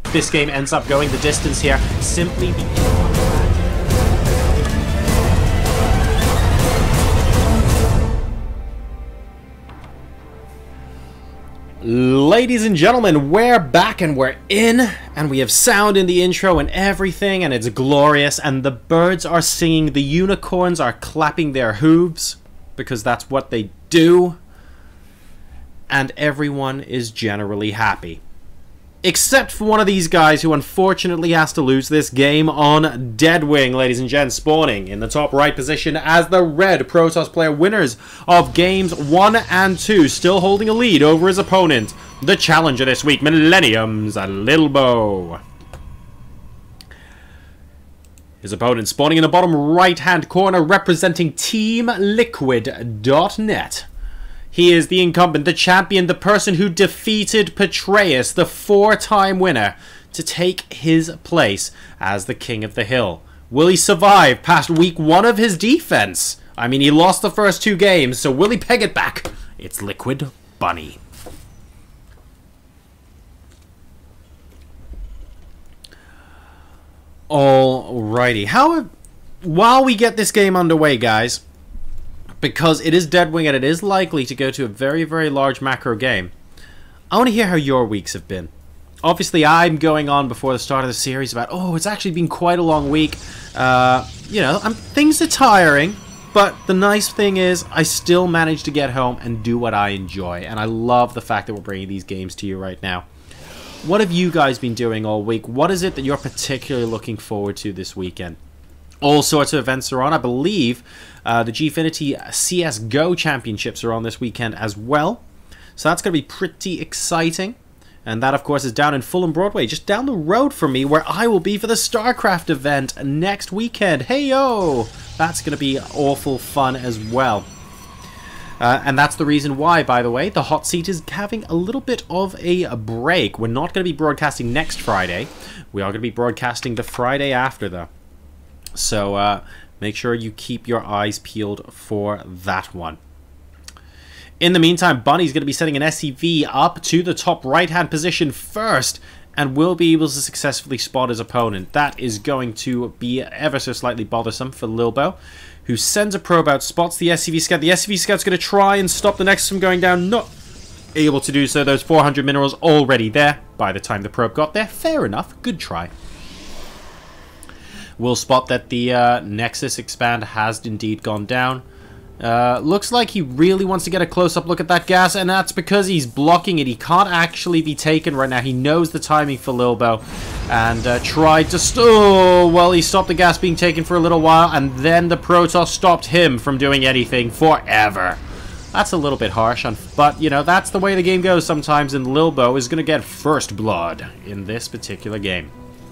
this game ends up going the distance here, simply because... Ladies and gentlemen, we're back and we're in, and we have sound in the intro and everything, and it's glorious, and the birds are singing, the unicorns are clapping their hooves, because that's what they do, and everyone is generally happy. Except for one of these guys who unfortunately has to lose this game on Deadwing, ladies and gents, spawning in the top right position as the red Protoss player, winners of games 1 and 2, still holding a lead over his opponent, the challenger this week, Millennium's Lilbo. His opponent spawning in the bottom right-hand corner, representing TeamLiquid.net. He is the incumbent, the champion, the person who defeated Patreus, the 4-time winner, to take his place as the King of the Hill. Will he survive past week 1 of his defense? I mean, he lost the first 2 games, so will he peg it back? It's Liquid Bunny. Alrighty. While we get this game underway, guys, because it is Deadwing and it is likely to go to a very, very large macro game, I want to hear how your weeks have been. Obviously, I'm going on before the start of the series about, oh, it's actually been quite a long week. You know, things are tiring, but the nice thing is I still manage to get home and do what I enjoy, and I love the fact that we're bringing these games to you right now. What have you guys been doing all week? What is it that you're particularly looking forward to this weekend? All sorts of events are on. I believe the Gfinity CSGO Championships are on this weekend as well. So that's going to be pretty exciting. And that, of course, is down in Fulham Broadway, just down the road from me, where I will be for the StarCraft event next weekend. Hey-yo! That's going to be awful fun as well. And that's the reason why, by the way, the Hot Seat is having a little bit of a break. We're not going to be broadcasting next Friday. We are going to be broadcasting the Friday after, though. So make sure you keep your eyes peeled for that one. In the meantime, Bunny's going to be setting an SCV up to the top right-hand position first, and will be able to successfully spot his opponent. That is going to be ever so slightly bothersome for Lilbo, who sends a probe out, spots the SCV Scout. The SCV Scout's going to try and stop the Nexus from going down. Not able to do so. Those 400 minerals already there by the time the probe got there. Fair enough. Good try. We'll spot that the Nexus expand has indeed gone down. Looks like he really wants to get a close-up look at that gas, and that's because he's blocking it. He can't actually be taken right now. He knows the timing for Lilbo, and tried to... Oh, well, he stopped the gas being taken for a little while, and then the Protoss stopped him from doing anything forever. That's a little bit harsh, but, you know, that's the way the game goes sometimes, and Lilbo is going to get first blood in this particular game.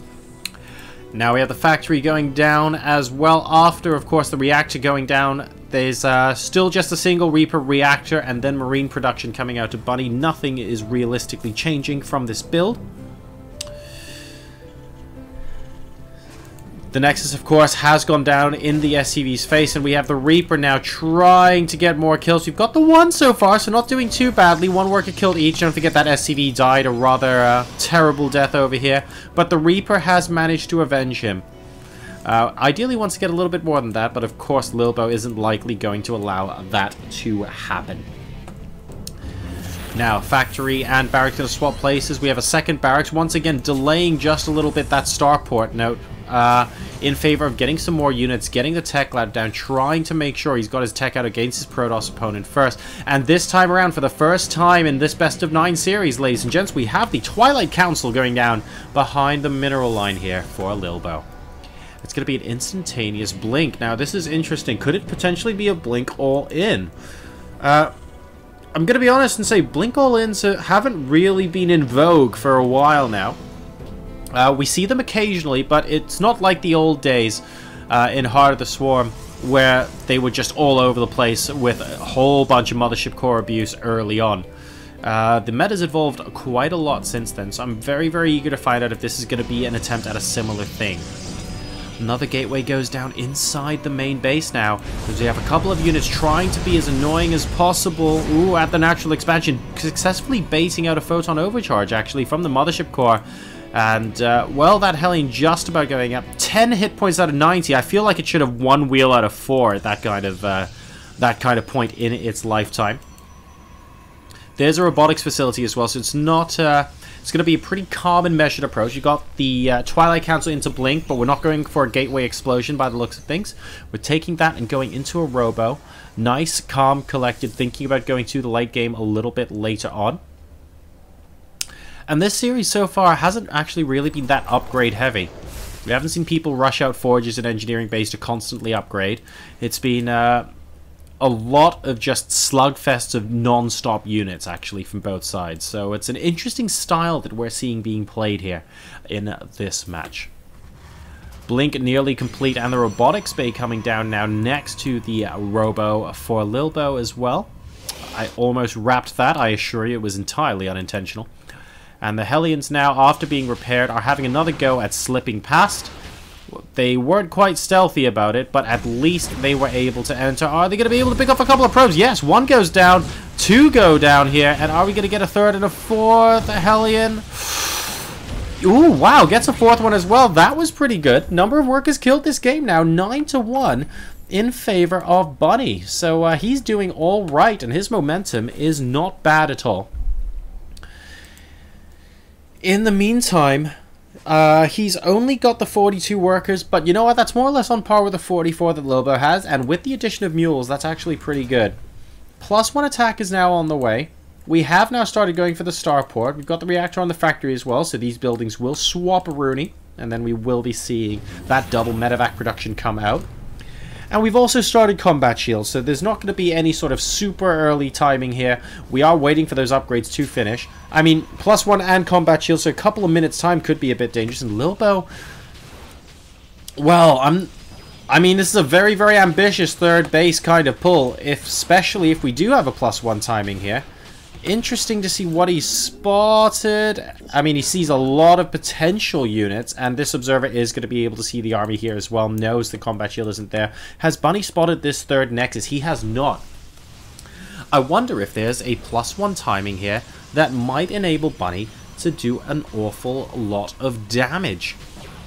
Now we have the factory going down as well. After, of course, the reactor going down, there's still just a single Reaper reactor and then Marine production coming out to Bunny. Nothing is realistically changing from this build. The Nexus, of course, has gone down in the SCV's face, and we have the Reaper now trying to get more kills. We've got the 1 so far, so not doing too badly. 1 worker killed each. Don't forget that SCV died a rather terrible death over here. But the Reaper has managed to avenge him. Ideally wants to get a little bit more than that, but of course Lilbo isn't likely going to allow that to happen. Now, factory and barracks going to swap places. We have a second barracks, once again delaying just a little bit that starport note. In favor of getting some more units, getting the tech lab down, trying to make sure he's got his tech out against his Protoss opponent first. And this time around, for the first time in this best of 9 series, ladies and gents, we have the Twilight Council going down behind the mineral line here for Lilbo. It's going to be an instantaneous blink. Now, this is interesting. Could it potentially be a blink all-in? I'm going to be honest and say blink all-ins haven't really been in vogue for a while now. We see them occasionally, but it's not like the old days in Heart of the Swarm, where they were just all over the place with a whole bunch of Mothership Core abuse early on. The meta's evolved quite a lot since then, so I'm very, very eager to find out if this is going to be an attempt at a similar thing. Another gateway goes down inside the main base now, because we have a couple of units trying to be as annoying as possible. Ooh, at the natural expansion, successfully baiting out a photon overcharge, actually, from the mothership core. And, well, that Hellion just about going up. 10 hit points out of 90. I feel like it should have 1 wheel out of 4 at that kind of point in its lifetime. There's a robotics facility as well, so it's not... it's going to be a pretty calm and measured approach. You got the Twilight Council into Blink, but we're not going for a gateway explosion by the looks of things. We're taking that and going into a robo. Nice, calm, collected, thinking about going to the late game a little bit later on. And this series so far hasn't actually really been that upgrade heavy. We haven't seen people rush out forges and engineering base to constantly upgrade. It's been a lot of just slugfests of non-stop units, actually, from both sides. So it's an interesting style that we're seeing being played here in this match. Blink nearly complete, and the robotics bay coming down now next to the robo for Lilbo as well. I almost wrapped that, I assure you, it was entirely unintentional. And the Hellions now, after being repaired, are having another go at slipping past. They weren't quite stealthy about it, but at least they were able to enter. Are they going to be able to pick up a couple of probes? Yes, 1 goes down, 2 go down here, and are we going to get a 3rd and a 4th Hellion? Ooh, wow, gets a 4th one as well. That was pretty good. Number of workers killed this game now, 9-1 in favor of Bunny. So he's doing all right, and his momentum is not bad at all. In the meantime, he's only got the 42 workers, but you know what? That's more or less on par with the 44 that Lilbo has, and with the addition of mules, that's actually pretty good. +1 attack is now on the way. We have now started going for the starport. We've got the reactor on the factory as well, so these buildings will swap a Rooney, and then we will be seeing that double medevac production come out. And we've also started combat shields, so there's not going to be any sort of super early timing here. We are waiting for those upgrades to finish. I mean, +1 and combat shields, so a couple of minutes' time could be a bit dangerous. And Lilbo, well, I mean, this is a very, very ambitious 3rd base kind of pull, especially if we do have a +1 timing here. Interesting to see what he's spotted. I mean, he sees a lot of potential units, and this observer is going to be able to see the army here as well, knows the combat shield isn't there. Has Bunny spotted this 3rd Nexus? He has not. I wonder if there's a +1 timing here that might enable Bunny to do an awful lot of damage.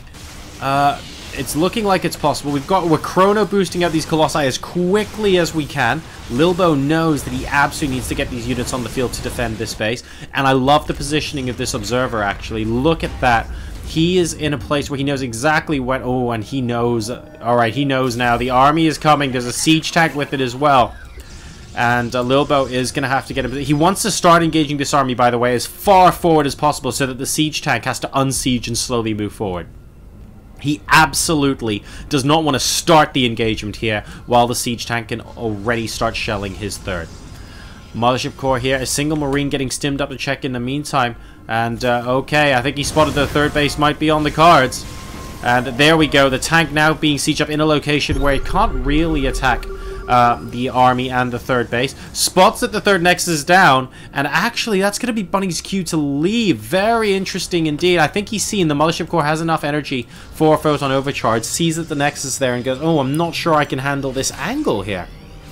It's looking like it's possible. We're chrono boosting out these Colossi as quickly as we can. Lilbo knows that he absolutely needs to get these units on the field to defend this base. And I love the positioning of this observer, actually. Look at that. He is in a place where he knows exactly when... Oh, and he knows... Alright, he knows now. The army is coming. There's a siege tank with it as well. And Lilbo is going to have to get him... He wants to start engaging this army, by the way, as far forward as possible so that the siege tank has to unsiege and slowly move forward. He absolutely does not want to start the engagement here while the siege tank can already start shelling his 3rd. Mothership core here, a single marine getting stimmed up to check in the meantime. And, okay, I think he spotted the 3rd base might be on the cards. And there we go, the tank now being sieged up in a location where it can't really attack the army and the 3rd base. Spots that the 3rd Nexus is down, and actually that's going to be Bunny's cue to leave. Very interesting indeed. I think he's seen the Mothership core has enough energy for Photon Overcharge, sees that the Nexus is there and goes, oh, I'm not sure I can handle this angle here.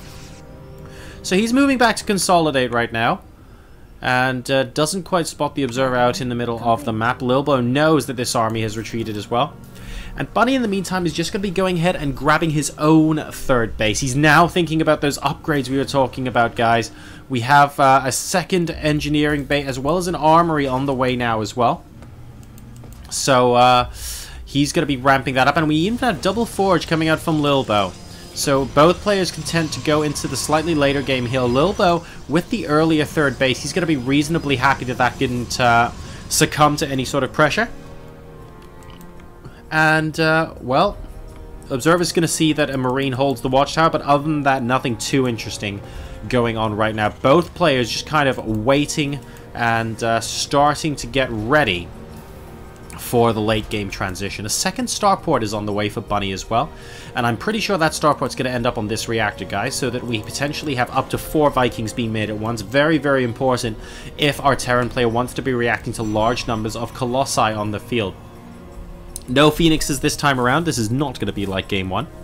So he's moving back to consolidate right now, and doesn't quite spot the observer out in the middle of the map. Lilbo knows that this army has retreated as well. And Bunny, in the meantime, is just going to be going ahead and grabbing his own 3rd base. He's now thinking about those upgrades we were talking about, guys. We have a 2nd engineering base, as well as an armory on the way now as well. So, he's going to be ramping that up. And we even have double forge coming out from Lilbo. So, both players content to go into the slightly later game here. Lilbo, with the earlier 3rd base, he's going to be reasonably happy that that didn't succumb to any sort of pressure. And, well, Observer's going to see that a Marine holds the watchtower, but other than that, nothing too interesting going on right now. Both players just kind of waiting and starting to get ready for the late game transition. A 2nd starport is on the way for Bunny as well, and I'm pretty sure that starport's going to end up on this reactor, guys, so that we potentially have up to 4 Vikings being made at once. Very, very important if our Terran player wants to be reacting to large numbers of Colossi on the field. No Phoenixes this time around. This is not going to be like game 1.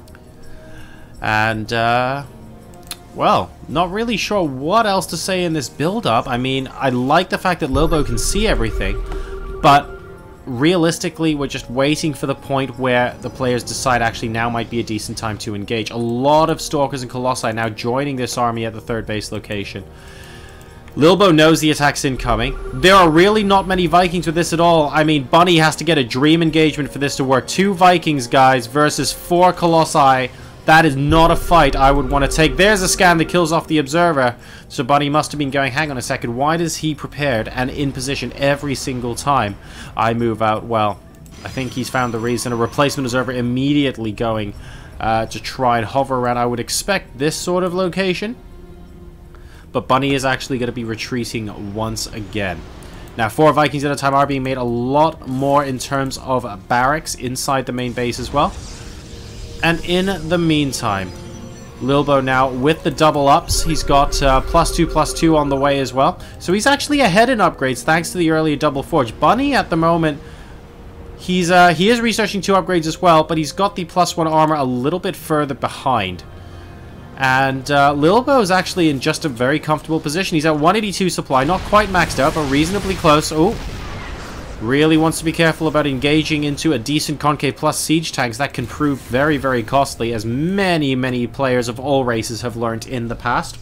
And, well, not really sure what else to say in this build-up. I mean, I like the fact that Lilbo can see everything, but realistically, we're just waiting for the point where the players decide actually now might be a decent time to engage. A lot of Stalkers and Colossi now joining this army at the third base location. Lilbo knows the attack's incoming. There are really not many Vikings with this at all. I mean, Bunny has to get a dream engagement for this to work. 2 Vikings, guys, versus 4 Colossi. That is not a fight I would want to take. There's a scan that kills off the Observer. So Bunny must have been going, hang on a second, why does he prepared and in position every single time I move out? Well, I think he's found the reason. A replacement Observer immediately going to try and hover around. I would expect this sort of location. But Bunny is actually going to be retreating once again. Now, 4 Vikings at a time are being made a lot more in terms of barracks inside the main base as well. And in the meantime, Lilbo now with the double ups. He's got +2/+2 on the way as well. So he's actually ahead in upgrades thanks to the earlier double forge. Bunny at the moment, he is researching 2 upgrades as well, but he's got the +1 armor a little bit further behind. And Lilbo is actually in just a very comfortable position. He's at 182 supply, not quite maxed out, but reasonably close. Oh, really wants to be careful about engaging into a decent Concave Plus siege tanks. That can prove very, very costly, as many, many players of all races have learned in the past.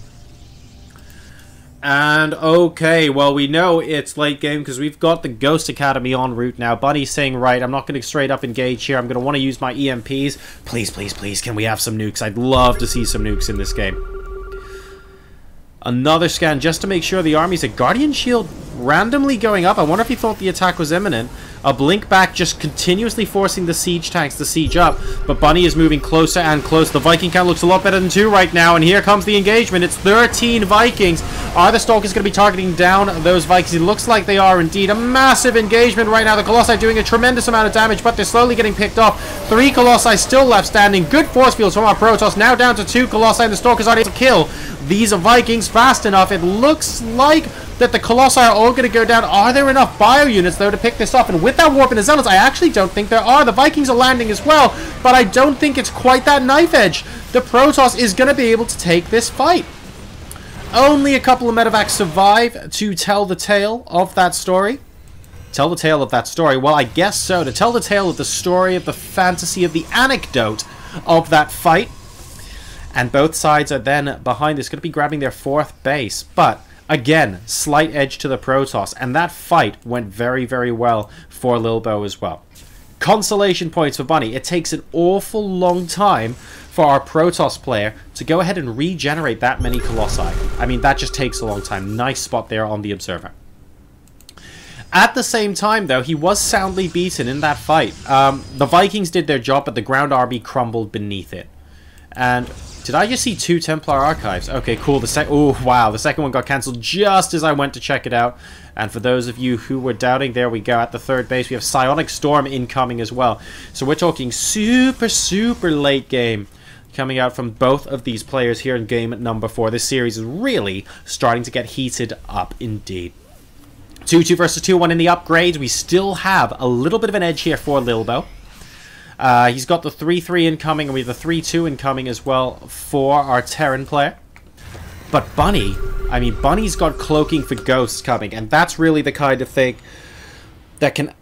And, okay, well, we know it's late game because we've got the Ghost Academy en route now. Bunny's saying, right, I'm not going to straight up engage here. I'm going to want to use my EMPs. Please, please, please, can we have some nukes? I'd love to see some nukes in this game. Another scan just to make sure the army's a Guardian Shield randomly going up. I wonder if he thought the attack was imminent. A blink back just continuously forcing the siege tanks to siege up. But Bunny is moving closer and closer. The Viking count looks a lot better than 2 right now. And here comes the engagement. It's 13 Vikings. Are the Stalkers going to be targeting down those Vikings? It looks like they are indeed. A massive engagement right now. The Colossi doing a tremendous amount of damage, but they're slowly getting picked off. 3 Colossi still left standing. Good force fields from our Protoss. Now down to 2 Colossi, and the Stalkers are able to kill these Vikings fast enough. It looks like that the Colossi are all going to go down. Are there enough bio units, though, to pick this off? And with that Warp and the Zealots, I actually don't think there are. The Vikings are landing as well, but I don't think it's quite that knife edge. The Protoss is going to be able to take this fight. Only a couple of medevacs survive to tell the tale of that story. Tell the tale of that story? Well, I guess so. To tell the tale of the story, of the fantasy, of the anecdote of that fight. And both sides are then behind this, going to be grabbing their 4th base. But again, slight edge to the Protoss, and that fight went very, very well for Lilbo as well. Consolation points for Bunny. It takes an awful long time for our Protoss player to go ahead and regenerate that many Colossi. I mean, that just takes a long time. Nice spot there on the Observer. At the same time, though, he was soundly beaten in that fight. The Vikings did their job, but the ground army crumbled beneath it. And did I just see 2 Templar Archives? Okay, cool. Oh, wow. The second one got cancelled just as I went to check it out. And for those of you who were doubting, there we go. At the 3rd base, we have Psionic Storm incoming as well. So we're talking super, super late game coming out from both of these players here in game number 4. This series is really starting to get heated up indeed. 2-2 versus 2-1 in the upgrades. We still have a little bit of an edge here for Lilbo. He's got the 3-3 incoming, and we have the 3-2 incoming as well for our Terran player. But Bunny, I mean, Bunny's got Cloaking for Ghosts coming, and that's really the kind of thing that can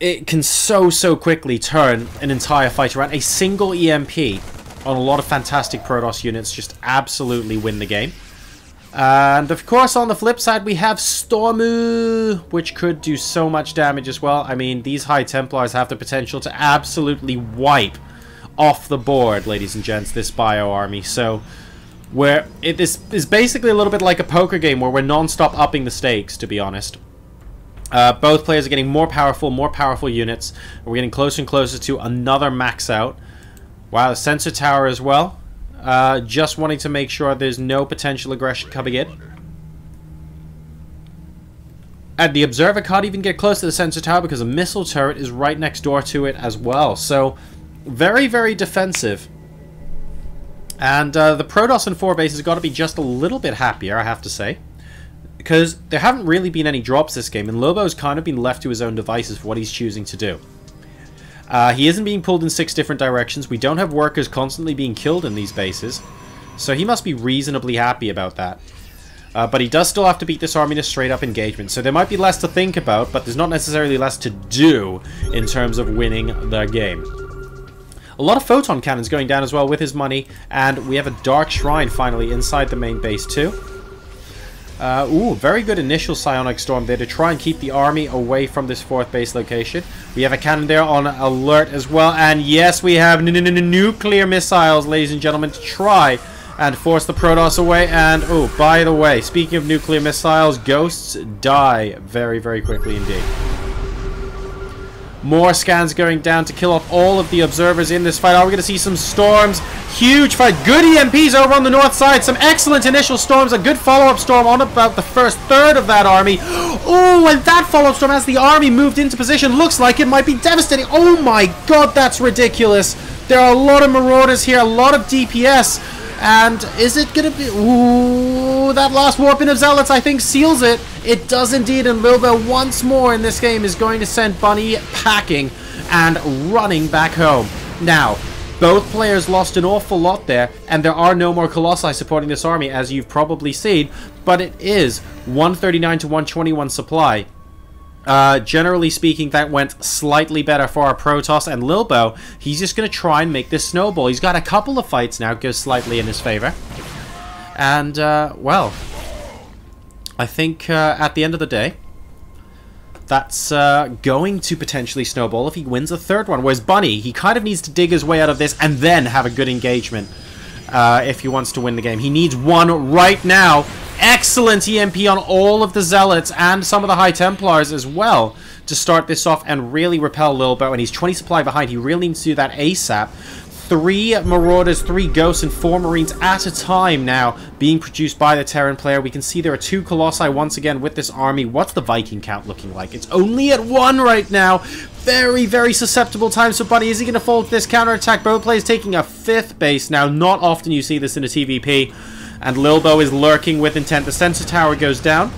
so quickly turn an entire fight around. A single EMP on a lot of fantastic Protoss units just absolutely win the game. And of course, on the flip side, we have Stormu, which could do so much damage as well. I mean, these High Templars have the potential to absolutely wipe off the board, ladies and gents, this bio army. So, this is basically a little bit like a poker game where we're non-stop upping the stakes, to be honest. Both players are getting more powerful units. We're getting closer and closer to another max out. Wow, the sensor tower as well. Just wanting to make sure there's no potential aggression coming in. And the Observer can't even get close to the sensor tower because a missile turret is right next door to it as well. So, very, very defensive. And the Protoss in 4 base has got to be just a little bit happier, I have to say. Because there haven't really been any drops this game, and Lobo's kind of been left to his own devices for what he's choosing to do. He isn't being pulled in 6 different directions. We don't have workers constantly being killed in these bases. So he must be reasonably happy about that. But he does still have to beat this army in a straight-up engagement. So there might be less to think about, but there's not necessarily less to do in terms of winning the game. A lot of photon cannons going down as well with his money. And we have a Dark Shrine finally inside the main base too. Ooh, very good initial psionic storm there to try and keep the army away from this 4th base location. We have a cannon there on alert as well. And yes, we have nuclear missiles, ladies and gentlemen, to try and force the Protoss away. And, oh, by the way, speaking of nuclear missiles, ghosts die very, very quickly indeed. More scans going down to kill off all of the observers in this fight. Are we going to see some storms? Huge fight. Good EMPs over on the north side. Some excellent initial storms. A good follow-up storm on about the first third of that army. Oh, and that follow-up storm as the army moved into position looks like it might be devastating. Oh my god, that's ridiculous. There are a lot of Marauders here. A lot of DPS. And is it going to be... Ooh, that last warping of Zealots, I think, seals it. It does indeed, and Lilbo once more in this game is going to send Bunny packing and running back home. Now, both players lost an awful lot there, and there are no more Colossi supporting this army, as you've probably seen, but it is 139 to 121 supply. Generally speaking, that went slightly better for our Protoss, and Lilbo, he's just going to try and make this snowball. He's got a couple of fights now, goes slightly in his favor. And, well, I think at the end of the day, that's going to potentially snowball if he wins a 3rd one. Whereas Bunny, he kind of needs to dig his way out of this and then have a good engagement if he wants to win the game. He needs one right now. Excellent EMP on all of the Zealots and some of the High Templars as well to start this off and really repel Lilbo. And he's 20 supply behind. He really needs to do that ASAP. 3 Marauders, 3 Ghosts, and 4 Marines at a time now being produced by the Terran player. We can see there are 2 Colossi once again with this army. What's the Viking count looking like? It's only at 1 right now. Very, very susceptible times for Bunny. Is he going to fall to this counterattack? Both players taking a 5th base now. Not often you see this in a TVP. And Lilbo is lurking with intent. The sensor tower goes down.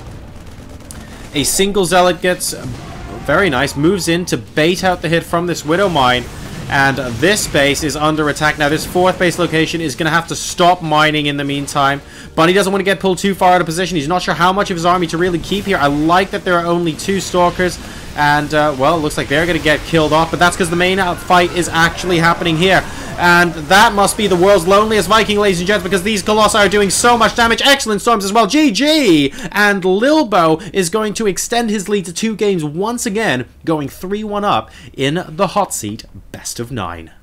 A single Zealot gets... Very nice. Moves in to bait out the hit from this Widow Mine. And this base is under attack. Now, this 4th base location is going to have to stop mining in the meantime. Bunny doesn't want to get pulled too far out of position. He's not sure how much of his army to really keep here. I like that there are only 2 Stalkers. And, well, it looks like they're going to get killed off. But that's because the main fight is actually happening here. And that must be the world's loneliest Viking, ladies and gents, because these Colossi are doing so much damage. Excellent storms as well. GG! And Lilbo is going to extend his lead to 2 games once again, going 3-1 up in the hot seat best of 9.